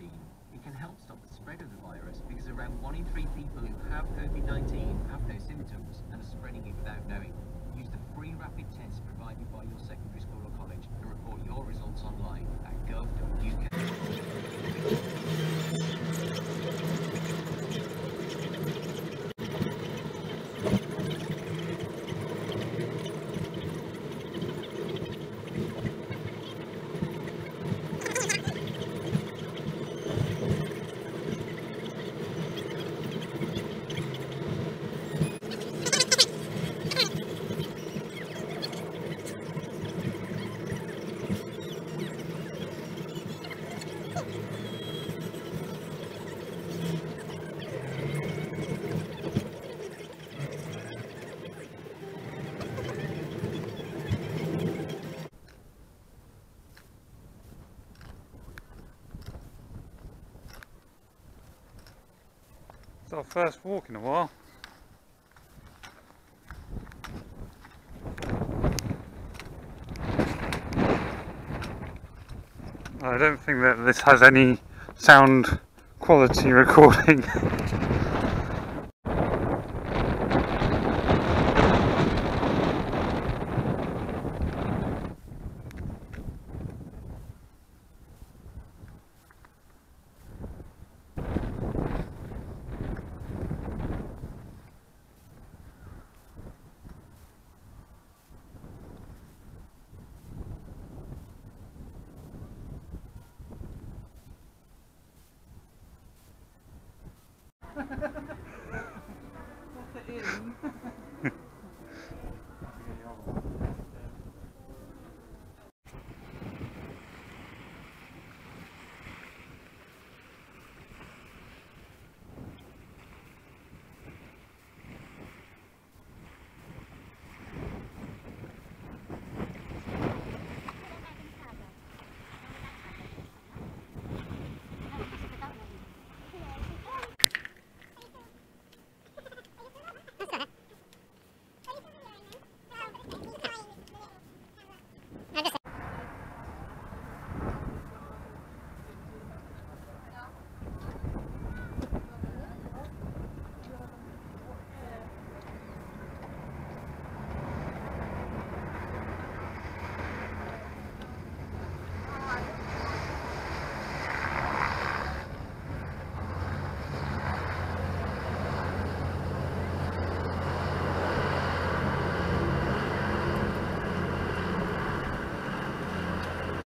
It can help stop the spread of the virus because around 1 in 3 people who have COVID-19 have no symptoms and are spreading it without knowing. Use the free rapid test provided by your secondary school or college and report your results online at gov.uk. It's our first walk in a while. I don't think that this has any sound quality recording. What's it in?